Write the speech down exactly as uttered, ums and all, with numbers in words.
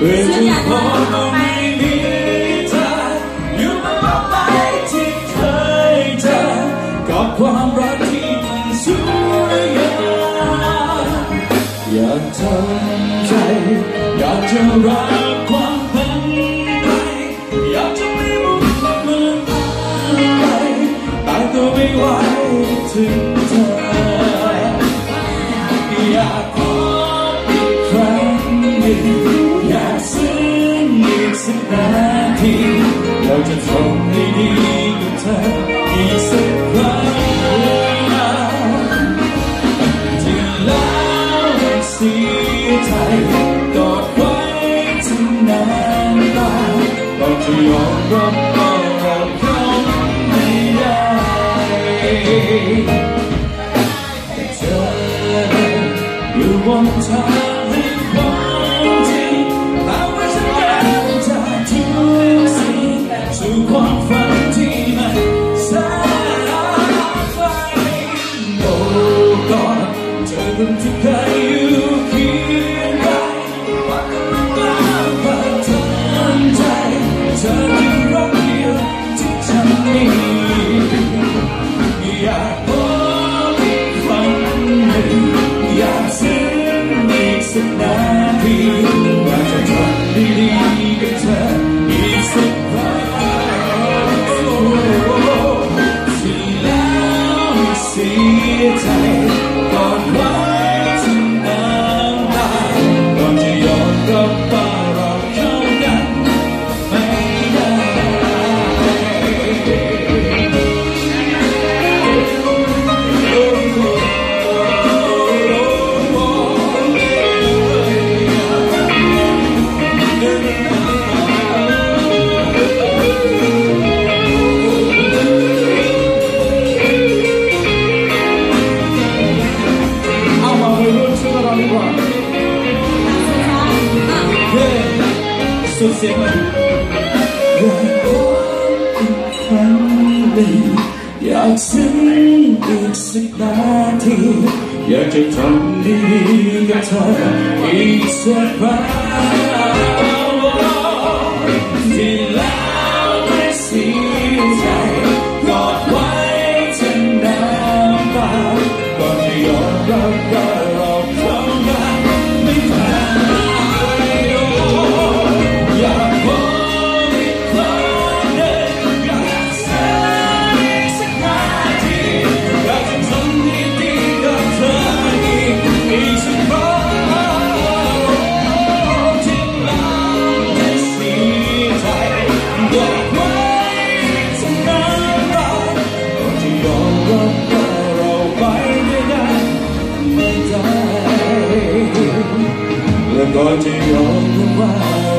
จะพอไม่มีเธออยู่ตลอดไปที่เคยเจอกับความรักที่มันสวยงามอยากทำใจอยากจะรักความเป็นไปอยากจะไม่รู้มันอะไรแต่ตัวไม่ไหวถึงเธออยากพบอีกครั้งหนึ่งอยากซึ้งอีกสักนาทีอยากจะทำให้ดีกับเธออีกสักครั้งที่แล้วเสียใจกอดไว้ถึงนานตาเราจะยอมรับว่าเราเข้าไม่ได้เธออยู่บนทางแห่งความจริงแต่ว่าฉันยังจะทุกสิ่งสู่ความฝันที่มันแสนไกลโอ้ก่อนเธอคนที่เคยอยู่เคียงกายว่าจะไม่กล้าเปิดทางใจเธอคือรักเดียวที่ฉันมีอยากพบอีกครั้งหนึ่งอยากซึ้งอีกสักนาทีอยากจะทำดีๆกับเธออีกสักครั้งที่แล้วเสียใจก่อนไว้ถึงน้ำตาก่อนจะยอมรับว่าเราเข้ากันไม่ได้สุดเสียงเลยอยากพบอีกครั้งหนึ่งอยากซึ้งอีกสักนาทีอยากจะทำดีๆกับเธออีกสักครั้งที่แล้วไม่เสียใจกอดไว้จนน้ำตาก่อนจะยอมรับว่าเราเข้ากันไม่ได้อยากพบอีกครั้งหนึ่งอยากซึ้งอีกสักนาทีอยากจะทำดีๆกับเธออีกอีกสักครั้งที่แล้วไม่เสียใจกอดไว้จนน้ำตาก่อนจะยอมรับว่าเราไปไม่ได้ไม่ได้และก่อนจะยอมรับว่า